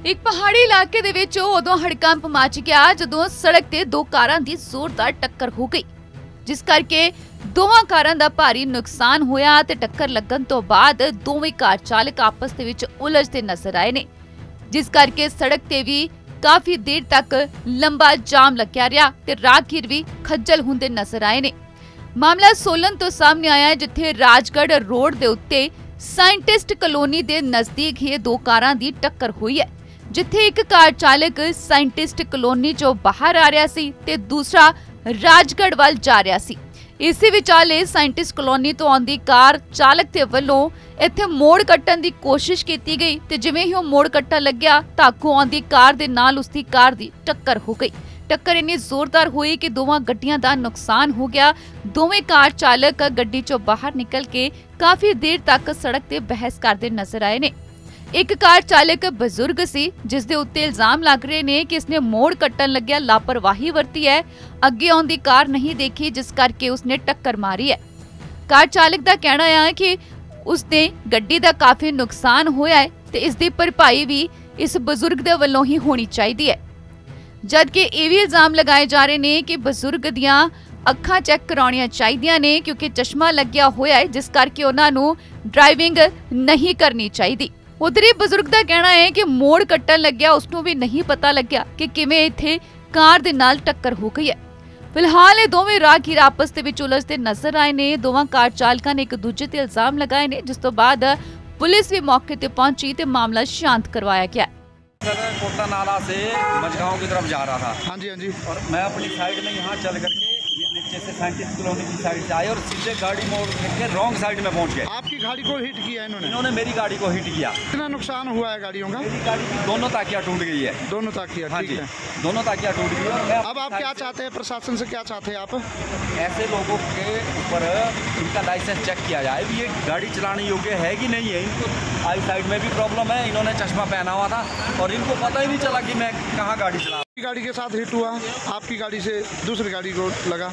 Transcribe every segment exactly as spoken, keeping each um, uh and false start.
एक पहाड़ी इलाके दे विच उदों हड़कंप मच गया जदों सड़क ते दो कारां दी जोरदार टक्कर हो गई, जिस करके दोवां कारां दा भारी नुकसान होया ते टक्कर लगन तो बाद दोवें कार चालक आपस दे विच उलझदे नजर आए ने, जिस करके सड़क ते भी काफी देर तक लंबा जाम लग्या रहा ते राहगीर भी खज्जल हुंदे नजर आए ने। मामला सोलन तो सामने आया है, जिथे राजगढ़ रोड दे उत्ते साइंटिस्ट कलोनी दे नजदीक ही दो कारां दी टक्कर हुई है, जिथे एक कार चालक साइंटिस्ट कलोनी चों बाहर आ रहा सी ते दूसरा राजगढ़ वाल जा रहा सी। इसी विचाले साइंटिस्ट कलोनी तो आंदी कार चालक दे वल्लों इत्थे मोड़ कट्टण दी कोशिश कीती गई ते जिवें ही ओह मोड़ कट्टण लग्या तां अग्गों आंदी कार दे नाल उसदी कार दी टक्कर हो गई। टक्कर इन्नी जोरदार हुई कि दोवां गड्डियां दा नुकसान हो गया। दोवें कार चालक गड्डी चों बाहर निकल के काफी देर तक सड़क ते बहस करदे नजर आए ने। एक कार चालक बजुर्ग सी, जिस दे उत्ते इल्जाम लग रहे ने कि इसने मोड़ कट्टण लग्या लापरवाही वरती है, अगे आउंदी कार नहीं देखी जिस करके उसने टक्कर मारी है। कार चालक दा कहना है कि उसने गड्डी दा काफी नुकसान होया है ते इस दी भरपाई भी इस बजुर्ग दे वल्लों ही होनी चाहिदी है, जबकि ये भी इल्जाम लगाए जा रहे ने कि बजुर्ग दियां अखां चैक कराउणियां चाहिदियां ने क्योंकि चश्मा लग्या होया है, जिस करके उन्हां नूं ड्राइविंग नहीं करनी चाहिदी। उधर ही बजुर्ग का कहना है कि मोड़ कट्टण लग्या उसनूं भी नहीं पता लग्या कि किवें इत्थे कार दे नाल टक्कर हो गई है। फिलहाल ये दोवें राहगीर आपस दे विच उलझदे नजर आए ने। दोवां कार चालकां ने एक दूजे ते इल्जाम लगाए ने, जिस तो बाद पुलिस भी मौके ते पहुंची ते मामला शांत करवाया गया। सर कोटा नाला से मझगांव की तरफ जा रहा था। हाँ जी हाँ जी। और मैं अपनी साइड में यहाँ चल करके ये नीचे से साइंटिस्ट कॉलोनी की साइड से आए और सीधे गाड़ी मोड़ करके रॉन्ग साइड में पहुँच गए। आपकी गाड़ी को हिट किया इन्होंने? इन्होंने मेरी गाड़ी को हिट किया। कितना नुकसान हुआ है गाड़ियों का? मेरी गाड़ी की दोनों ताकियां टूट गई है। दोनों ताकियां? हाँ ठीक जी, है। दोनों ताकियां टूट गई है। अब आप क्या चाहते हैं, प्रशासन से क्या चाहते हैं आप? ऐसे लोगों के ऊपर इनका लाइसेंस चेक किया जाए भी ये गाड़ी चलाने योग्य है कि नहीं है। इनको आई साइड में भी प्रॉब्लम है, इन्होंने चश्मा पहना हुआ था और इनको पता ही नहीं चला कि मैं कहाँ गाड़ी चला। गाड़ी के साथ हिट हुआ, आपकी गाड़ी से दूसरी गाड़ी को लगा,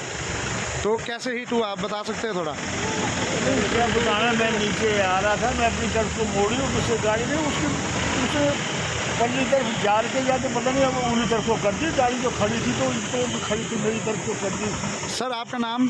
तो कैसे हिट हुआ आप बता सकते हैं थोड़ा? क्या बताना, मैं नीचे आ रहा था, मैं अपनी तरफ को मोड़ी हूँ, दूसरी गाड़ी में उसके उसे पल्ली तरफ जार के जाते पता नहीं अब उन्हीं तरफ को कर दी। गाड़ी जो खड़ी थी तो इस भी खड़ी थी, मेरी तरफ को कर दी। सर आपका नाम?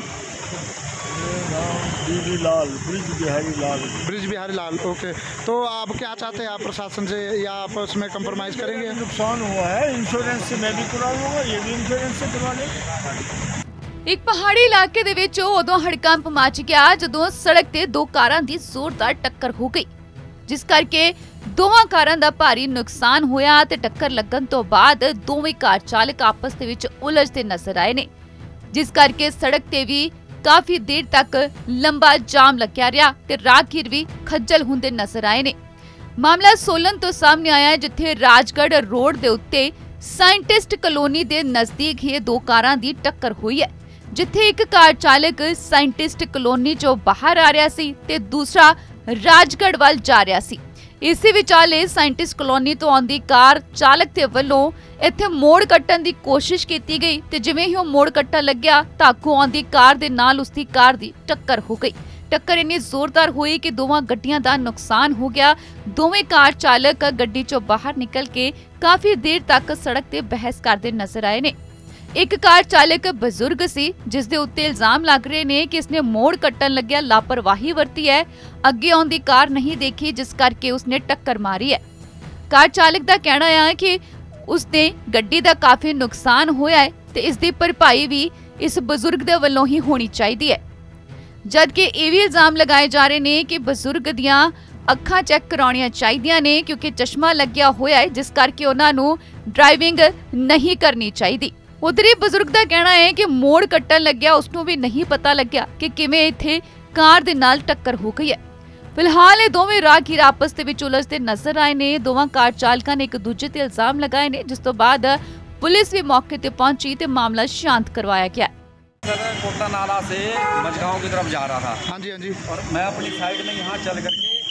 ब्रिज लाल, ब्रिज बिहारी लाल। ब्रिज बिहारी लाल, ओके। तो आप क्या चाहते हैं, आप प्रशासन से या आप उसमें कंप्रोमाइज़ करेंगे? नुकसान हुआ है, इंश्योरेंस से मैं भी करा लूँगा, ये भी इंश्योरेंस से करवा लें। एक पहाड़ी इलाके दे विच उदों हड़कंप मच गया जदों सड़क ते दो कारां दी जोरदार टक्कर हो गई, जिस करके दोवां कारां दा भारी नुकसान होया ते टक्कर लगन तो बाद दोवें कार चालक आपस दे विच उलझदे नजर आए ने, जिस करके सड़क ते भी काफी देर तक लंबा जाम लग्या रहा ते राहगीर भी खज्जल हुंदे नजर आए ने। मामला सोलन तो सामने आया है, जिथे राजगढ़ रोड दे उत्ते साइंटिस्ट कलोनी दे नजदीक ही दो कारां दी टक्कर हुई है, जिथे एक कार चालक साइंटिस्ट कलोनी चों बाहर आ रहा सी ते दूसरा राजगढ़ वाल जा रहा सी। इसी विचाले साइंटिस्ट कलोनी तो आंदी कार चालक दे वल्लों इत्थे मोड़ कट्टण दी कोशिश कीती गई ते जिवें ही ओह मोड़ कट्टण लग्या तां अग्गों आंदी कार दे नाल उसदी कार दी टक्कर हो गई। टक्कर इन्नी जोरदार हुई कि दोवां गड्डियां दा नुकसान हो गया। दोवें कार चालक गड्डी चों बाहर निकल के काफी देर तक सड़क ते बहस करदे नजर आए ने। एक कार चालक बजुर्ग सी, जिस दे उत्ते इल्जाम लग रहे ने कि इसने मोड़ कट्टण लग्या लापरवाही वरती है, अगे आउंदी कार नहीं देखी जिस करके उसने टक्कर मारी है। कार चालक दा कहना है कि उसने गड्डी दा काफी नुकसान होया है ते इस दी भरपाई भी इस बजुर्ग दे वल्लों ही होनी चाहिदी है, जबकि ये भी इल्जाम लगाए जा रहे ने कि बजुर्ग दियां अखां चैक कराउणियां चाहिदियां ने क्योंकि चश्मा लग्या होया है, जिस करके उन्हां नूं ड्राइविंग नहीं करनी चाहिदी। उधर ही बजुर्ग का कहना है कि मोड़ कट्टण लग्या उसनूं भी नहीं पता लग्या कि किवें इत्थे कार दे नाल टक्कर हो गई है। फिलहाल ये दोवें राहगीर आपस दे विच उलझदे नजर आए ने। दोवां कार चालकां ने एक दूजे ते इल्जाम लगाए ने, जिस तो बाद पुलिस भी मौके ते पहुंची ते मामला शांत करवाया गया। सर कोटा नाला से मझगांव की तरफ जा रहा था। हाँ जी हाँ जी। और मैं अपनी साइड में यहाँ चल करके ये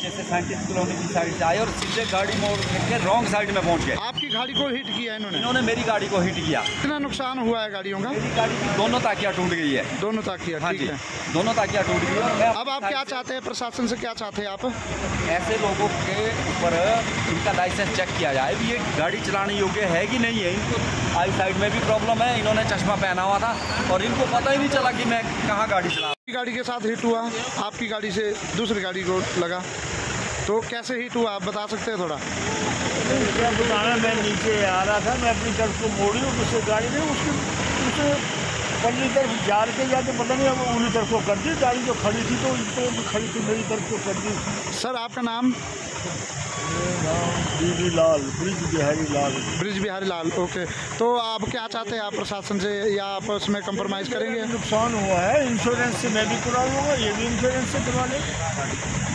नीचे से सैंतीस कॉलोनी की साइड से आए और सीधे गाड़ी मोड़ के रॉन्ग साइड में पहुंच गए। आपकी गाड़ी को हिट किया इन्होंने? इन्होंने मेरी गाड़ी को हिट किया। कितना नुकसान हुआ है गाड़ियों का? मेरी गाड़ी की दोनों ताकियां टूट गई है। दोनों ताकियां? हाँ ठीक जी, है। दोनों ताकियां टूट गई। और मैं अब आप क्या चाहते हैं, प्रशासन से क्या चाहते हैं आप? ऐसे लोगों के ऊपर इनका लाइसेंस चेक किया जाए भी ये गाड़ी चलाने योग्य है कि नहीं है। इनको आई साइड में भी प्रॉब्लम है, इन्होंने चश्मा पहना हुआ था और इनको पता ही नहीं चला कि मैं कहाँ गाड़ी चला। आपकी गाड़ी के साथ हिट हुआ, आपकी गाड़ी से दूसरी गाड़ी को लगा, तो कैसे हिट हुआ आप बता सकते हैं थोड़ा? क्या बताना, मैं नीचे आ रहा था, मैं अपनी तरफ को मोड़ी और दूसरी गाड़ी ने उसके उसे पल्ली तरफ जार के जाते पता नहीं अब उन्हीं तरफ को कर दी। गाड़ी जो खड़ी थी तो इस तरफ खड़ी थी, मेरी तरफ को कर दी। सर आपका नाम? बीबी लाल, ब्रिज बिहारी लाल। ब्रिज बिहारी लाल, ओके। तो आप क्या चाहते हैं आप प्रशासन से, या आप उसमें कंप्रोमाइज़ करेंगे? नुकसान हुआ है, इंश्योरेंस से मैं भी करा लूँगा, ये भी इंश्योरेंस से करवा लें।